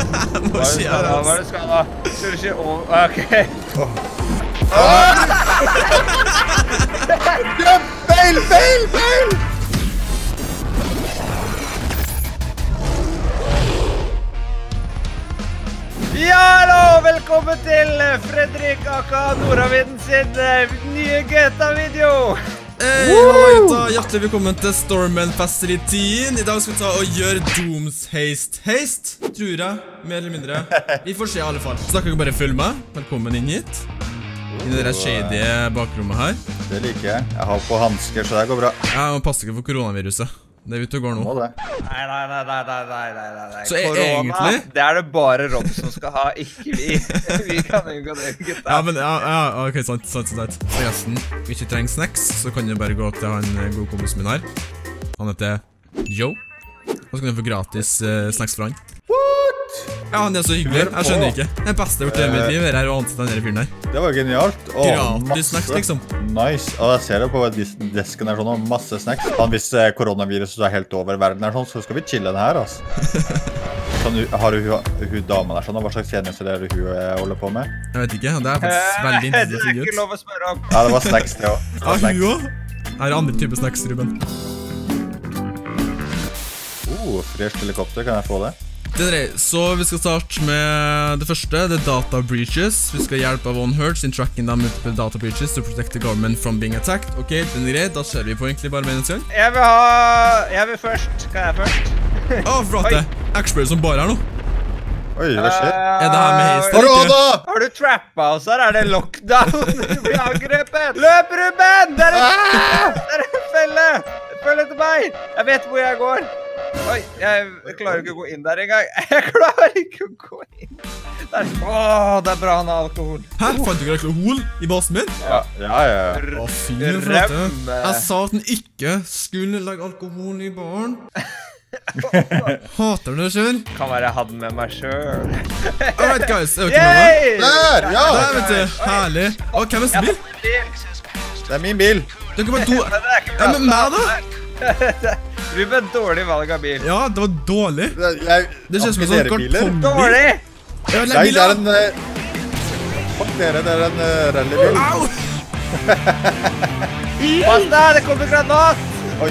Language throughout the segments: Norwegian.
Hva er det skal da? Skal du ikke over? Ok. Feil! Ja, hallo! Velkommen til Fredrik aka Nordavind sin nye GTA-video! Hjertelig velkommen til Stormen Facilityen. I dag skal vi ta og gjøre Dooms Haste, tror jeg, mer eller mindre. Vi får se i alle fall. Så da kan dere bare følge meg. Velkommen inn hit. I det der shady bakrommet her. Det liker jeg. Jeg har på hansker, så det går bra. Ja, man passer ikke for koronaviruset. Det er ute og går nå. Må det. Nei. Så Corona, egentlig... det er det bare Rob som skal ha, ikke vi. Vi kan jo gå det, gutta. Ja, men ok, sant. Forresten, hvis du trenger snacks, så kan du bare gå til han gode kompisen min her. Han heter Joe. Og så kan du få gratis snacks fra han. Ja, han er så hyggelig. Jeg skjønner ikke. Det beste jeg har gjort i mitt liv er å ansette den fyren her. Det var genialt. Gratis snacks, liksom. Nice. Og jeg ser det på desken her sånn, og masse snacks. Hvis koronaviruset er helt over verden her sånn, så skal vi chille den her, altså. Har du damen her sånn, og hva slags tjenester er det hun holder på med? Jeg vet ikke, det er faktisk veldig interessant å Det er ut. ikke lov å spørre om. Ja, det var snacks det også. Ja, hun også. Her er andre typer snacks, Ruben. Fresh helikopter, kan jeg få det? Så vi skal starte med det første, det er data breaches. Vi skal hjelpe av OneHurts in tracking down multiple data breaches to protect the government from being attacked. Ok, den er greit, da ser vi på egentlig bare med en gang. Jeg vil først. Kan jeg først? Flate, X-Spray som bare er nå. Oi, hva skjer? Er det her med haste? Korona! Har du trappa oss her? Er det lockdown? Du blir angrepet! Løp, Ruben! Det er en felle! Følg etter meg! Jeg vet hvor jeg går. Oi, jeg klarer ikke å gå inn der engang. Jeg klarer ikke å gå inn. Det er bra han har alkohol. Hæ? Fant du ikke alkohol i basen min? Ja. Å, fy flate. Jeg sa at den ikke skulle lage alkohol i baren. Hater du det selv? Kan være jeg hadde den med meg selv. Alright guys, er dere med meg? Der, ja! Der vet du, herlig. Å, hvem er bil? Det er min bil. Det kan være to... Ja, men meg da? Ruben, dårlig valg av bil. Ja, det var dårlig. Det ser ut som en sånn kartongbil. Dårlig! Ja, Nei, det er en... Fuck dere, det er en rallybil. Au! Pass deg, det kommer granat! Oi.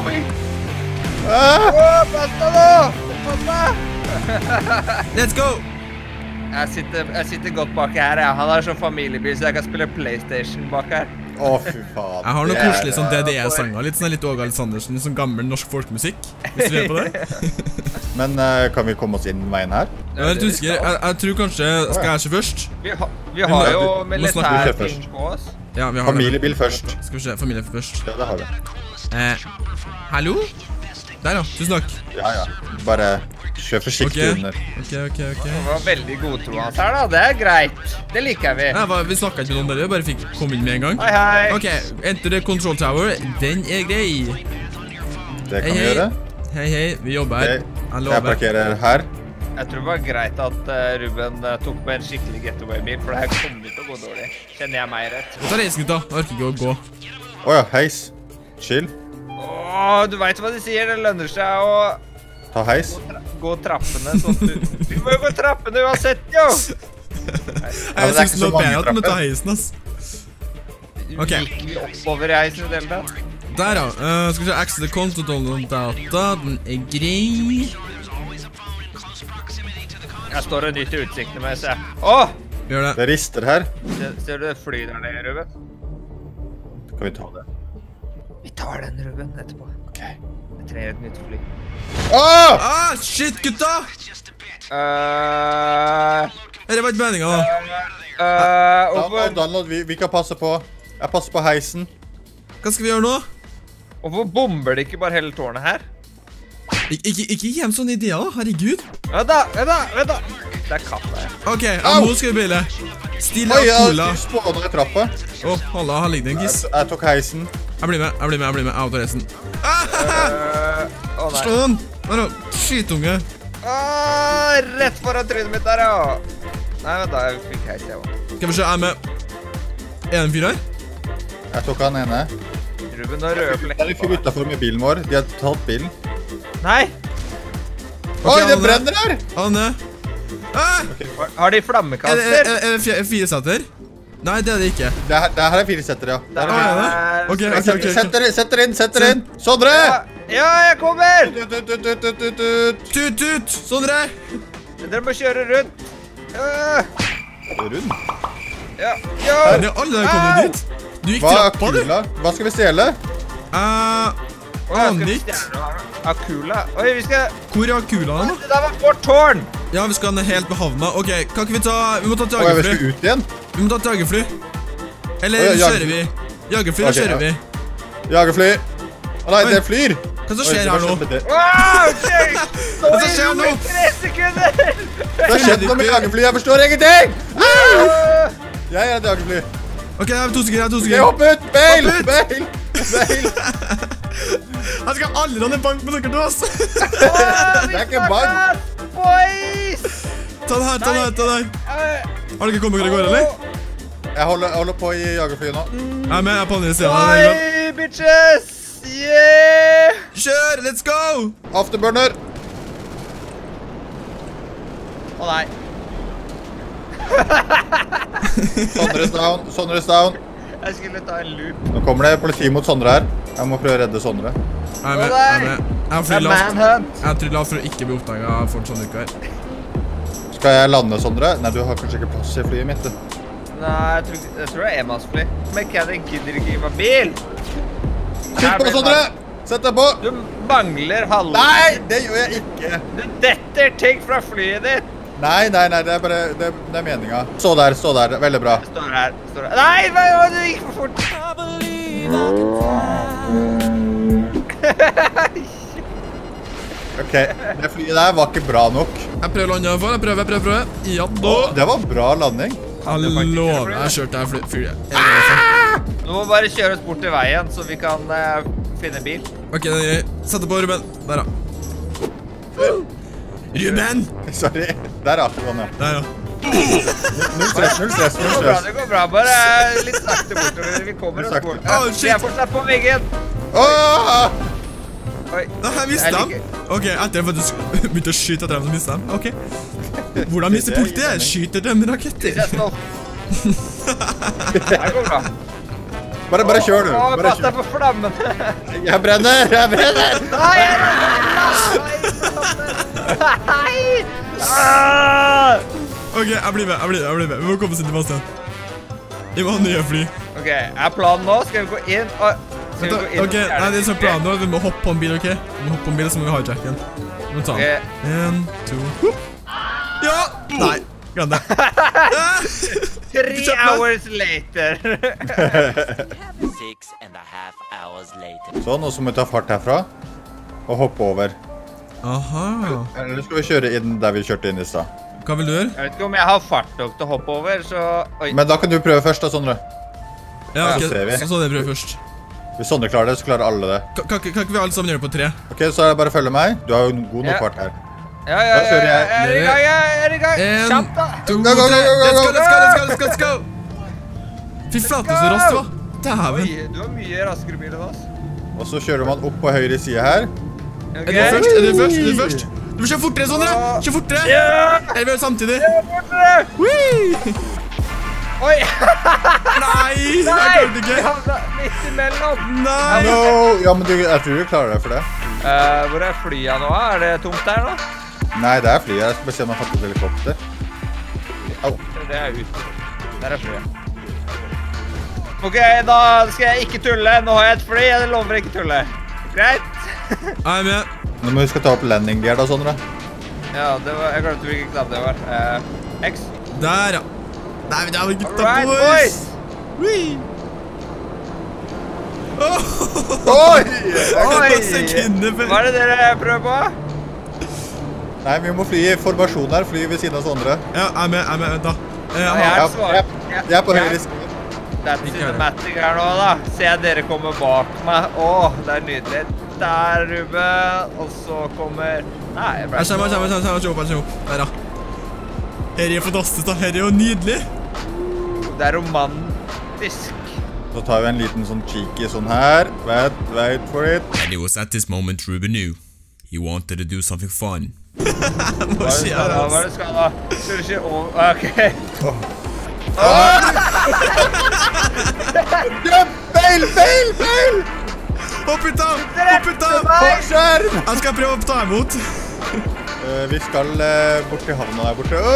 Pass deg nå! Pass deg! Let's go! Jeg sitter godt bak her, ja. Han har sånn familiebil, så jeg kan spille PlayStation bak her. Å, fy faen. Jeg har noe koselig sånn DDE-sanger, litt Åge Aleksandersen, sånn gammel norsk folkemusikk, hvis du er på det. Men kan vi komme oss inn veien her? Jeg er litt usikker, jeg tror kanskje, skal jeg ikke først? Vi har jo militærting på oss. Ja, vi har det. Familiebil først. Skal vi se, familie først. Ja, det har vi. Hallo? Der ja, tusen takk. Ja. Bare kjør forsiktig under. Ok. Det var veldig godtroende her da, det er greit. Det liker vi. Vi snakket ikke med noen dere, bare fikk komme inn med en gang. Hei. Ok, enter the control tower, den er grei. Det kan vi gjøre. Hei, vi jobber her. Jeg parkerer her. Jeg tror det var greit at Ruben tok på en skikkelig getaway-bil, for det her kommer til å gå dårlig. Kjenner jeg meg rett? Vi tar reisen, gutta. Jeg orker ikke å gå. Åja, heis. Chill. Du vet hva de sier, det lønner seg å... Ta heis. Gå trappene sånn du... Vi må jo gå trappene uansett, jo! Jeg synes det var bedre at vi tar heisen, ass. Ok. Gikk vi oppover i heisen i det hele tatt? Der ja, skal vi se, access the content on data, den er grei. Jeg står og nyter utsiktene med, så jeg... Åh! Vi gjør det. Det rister her. Ser du det fly der nede, Ruben? Kan vi ta det? Vi tar den, Ruben, etterpå. Ok. Jeg trenger et nytt fly. Shit, gutta! Det var ikke meningen da. Donald, vi kan passe på. Jeg passer på heisen. Hva skal vi gjøre nå? Hvorfor bomber de ikke bare hele tårnet her? Ikke hjem sånne ideer da, herregud. Vent da! Det er kaffe her. Ok, nå skal vi bille. Stille av cola. Jeg spåner i trappa. Hold her ligger det en giss. Jeg tok heisen. Jeg blir med, jeg tar reisen. Å nei. Slå den! Skytunge. Rett foran trynet mitt der, ja. Nei, vent da, jeg fikk heis, jeg også. Skal vi se, jeg er med. Er det en fyr her? Jeg tok han ene. Ruben har røde flekker. Det er en fyr utenfor med bilen vår. De har tatt bilen. Nei! Oi, det brenner her! Anne. Har de flammekaster? Er det 4 setter? Nei, det er det ikke. Det her er 4 setter, ja. Er det? Ok. Sett dere inn. Sondre! Ja, jeg kommer! Tut! Sondre! Dere må kjøre rundt. Rund? Ja. Det er alle der kommer dit. Du gikk Hva er trappa, du. kula? Hva skal vi stjele? Annitt. Akula. Oi, vi skal... Hvor er Akula da? Det var vårt tårn! Ja, vi skal ned helt ved havna. Ok, kan ikke vi ta... Vi må ta et Å, jeg vil jagerfly. ut igjen. Vi må ta et jagerfly. Eller Å, ja, kjører vi? Jagerfly, Ok, kjører vi. Jagerfly. Å nei, det flyr. Hva som skjer her nå? Wow, shit! Hva som skjer nå? 3 sekunder! Det har skjedd noe med jagerfly, jeg forstår ingenting! Jeg er et jagerfly. Ok, jeg har 2 sekunder, Jeg hopper ut! Bail! Hopp ut! Bail! Jeg skal aldri ha en bank med dere til oss. Det er ikke bank. Boys! Ta det her. Har dere kommet dere i går, eller? Jeg holder på i jagerflyet nå. Jeg er med, jeg er på andre siden. Det er bra. Bye, bitches! Yeah! Kjør, let's go! Afterburner. Å nei. Sondre's down. Jeg skulle ta en loop. Nå kommer det politi mot Sondre her. Jeg må prøve å redde Sondre. Jeg er med. Jeg har fly lavt. Manhunt. Jeg tror lavt for å ikke bli oppdaget av folk som ikke er. Skal jeg lande, Sondre? Nei, du har kanskje ikke plass i flyet mitt. Nei, jeg tror det er enmannsfly. Mechanic gidder ikke gi meg bil. Sitt på, Sondre! Sett deg på! Du mangler halve. Nei, det gjør jeg ikke. Du detter ting fra flyet ditt. Nei, det er bare, det er meningen. Stå der, veldig bra. Står her. Nei, du gikk for fort. Ok, det flyet der var ikke bra nok. Jeg prøver å lande i hvert fall. Jeg prøver. Ja, da. Det var bra landing. Jeg lover, jeg kjørte her flyet. Du må bare kjøre oss bort til veien, så vi kan finne bil. Ok, det er greit. Sett det på, Ruben. Der, da. Ruben! Sorry. Der ja, Ronny. Der, ja. Null stress. Det går bra. Bare litt sakte bortover. Vi kommer oss bort. Åh, shit. Vi er fortsatt på veggen. Åh! Oi. Nei, jeg mistet dem. Ok, etter jeg faktisk begynte å skyte etter dem som mistet dem. Ok. Hvordan mister politiet? Skyter dem med raketter. Det er stopp. Det går bra. Bare kjør, du. Bare Pass deg kjør. på flammene. Jeg brenner. Nei! Nei! Ok, jeg blir med. Vi må komme oss inn til basen. Vi må ha nye fly. Ok, er planen nå? Skal vi gå inn? Skal vi gå inn? Ok, nei, det er sånn planen nå. Vi må hoppe på en bil, ok? Vi må hoppe på en bil, så må vi hijack den. Vi må ta den. 1, 2. Ja! Nei, glem det. 3 hours later. 6.5 hours later. Så, nå må vi ta fart herfra og hoppe over. Aha. Eller skal vi kjøre inn der vi kjørte inn i sted? Hva vil du gjøre? Jeg vet ikke om jeg har fart nok til å hoppe over, så... Oi. Men da kan du prøve først da, Sondre. Ja, ok, så ser vi. så det prøver først. Hvis Sondre klarer det, så klarer alle det. Kan ikke vi alle sammen gjøre det på 3? Ok, så er det bare å følge meg. Du har jo god nok Ja. fart her. Ja, Da kjører jeg. jeg er i gang. 1, Kjapt da. 2, Go, go, 3. go, go, go. Let's go. Fy flate, så raskt det var. Dæven. Oi, du har mye raskere bil enn oss. Og så kjører man opp på høyre side her. Ok. Er du først? Du må kjøre fortere, Sondre. Kjør fortere. Ja! Eller vi gjør det samtidig. Fortere! Whee! Oi! Nei, jeg Nei! klarte Vi ikke. havna midt imellom. Nei. No! Ja, men jeg tror du klarer det for det. Hvor er flyet nå? Er det tomt der nå? Nei, det er flyet. Jeg skal bare se om jeg har fått et helikopter. Au. Det er ute. Der er flyet. Ok, da skal jeg ikke tulle. Nå har jeg et fly. Jeg lover ikke tulle. Greit? Jeg er med. Nå må vi skal ta opp landing gear da, Sondre. Ja, det var... Jeg glemte hvilken knapp det var. X. Der, ja. Nei, men det er vel gutta, Alright, boys. boys! Whee! Oi! Noen sekunder før. Hva er det dere prøver på? Nei, vi må fly i formasjon her. Fly ved siden av Sondre. Ja, jeg er med, vent da. Jeg Ja, har... Jeg er på høyre side. Det er cinematic her nå da. Se dere kommer bak meg. Åh, det er nydelig. Der, Ruben. Og så kommer... Nei, jeg ble... Jeg kommer opp. Der, ja. Her er fantastisk da. Her er jo nydelig. Det er romantisk. Så tar vi en liten sånn cheeky sånn her. Wait for it. And it was at this moment Ruben knew. He wanted to do something fun. Hva skjer her, Hva er altså? det skal da? Skal du ikke over... Ok. Feil! Hopp ut av! Hopp ut av! Skjerm! Jeg skal prøve å ta imot. Vi skal bort til havna der borte.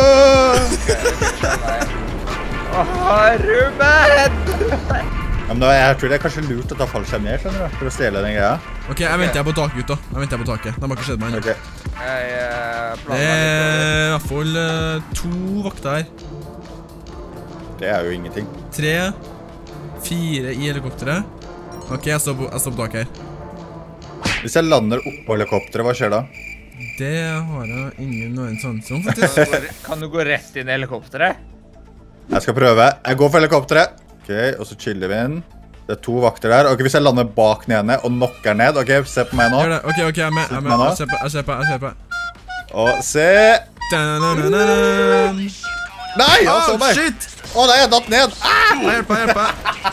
Ruben! Ja, men jeg tror det er kanskje lurt å ta fallskjerm ned, skjønner du, for å stjele den greia. Ok, jeg venter på taket, gutta. Jeg venter på taket. Det har ikke skjedd meg ennå. Ok. Det er i hvert fall 2 vakter her. Det er jo ingenting. 3, 4 i helikopteret. Ok, jeg står på taket her. Hvis jeg lander oppå helikopteret, hva skjer da? Det har jeg ingen noen sanse om, faktisk. Kan du gå rett inn i helikopteret? Jeg skal prøve. Jeg går for helikopteret. Ok, og så chiller vi inn. Det er 2 vakter der. Ok, hvis jeg lander bak den ene og knocker ned. Ok, se på meg nå. Gjør det. Ok, jeg er med. Jeg ser på. Og se. Da-na-na-na-na. Nei, han så meg. Shit! Nei, jeg datt ned. Jeg hjelper.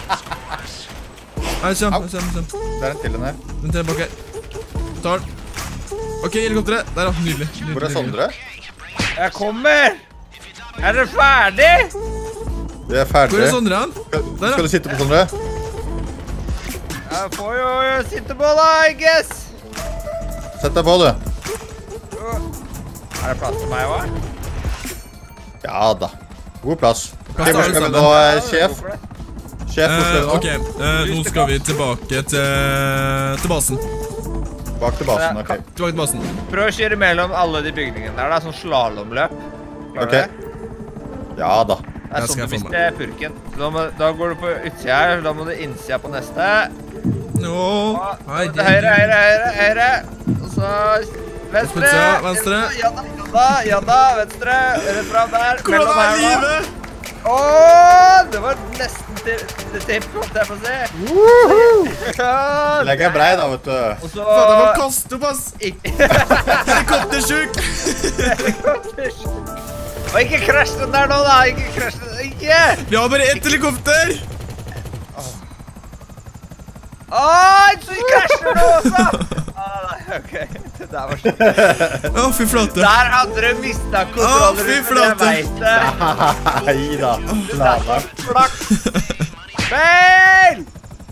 Jeg kommer. Det er en til den her. Den til bak her. Tar den. Ok, helikopteret. Der da, nydelig. Hvor er Sondre? Jeg kommer! Er dere ferdig? Vi er Hvor ferdig. er Sondre han? Der Skal da. du sitte på Sondre? Jeg får jo sitte på da, I guess. Sett deg på, du. Er det plass til meg, hva? Ja da. God plass. Ok, Plass til hvor alle skal vi sammen. nå, sjef? Sjef, hvor skal vi nå? Ok, nå skal vi tilbake til basen. Bak til basen, ok. Tilbake til basen. Prøv å kjøre mellom alle de bygningene der. Det er sånn slalomløp. Klarer Ok. du det? Ja da. Det er Det skal sånn jeg du få mister purken. Da går du på utsida her, da må du innsida på neste. Nå, hei, Høyre. Og så venstre. Venstre. Ja da, venstre. Rett fram der. Hvordan Mellom er her da. livet? Det var nesten til tipp, holdt jeg på å si. Legg er brei da, vet du. Og så... Faen, jeg må kaste opp, ass. Helikoptersjuk. Og ikke krasj den der nå da, ikke krasj den, ikke! Vi har bare 1 helikopter. Så krasjer du også! Nei, ok, det der var skikkelig. Å, fy flate. Der hadde du mistet kontrollen, fy jeg flate. vet det. Nei da. Slaver. Flaks. Feil!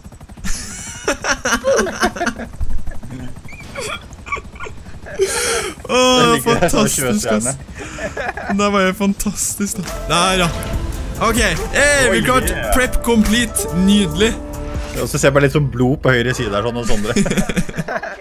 Fantastisk, ass. Det var jo fantastisk, da. Der, ja. Ok, vi er klart. Prep complete. Nydelig. Og så ser jeg bare litt sånn blod på høyre side her, sånn og Sondre.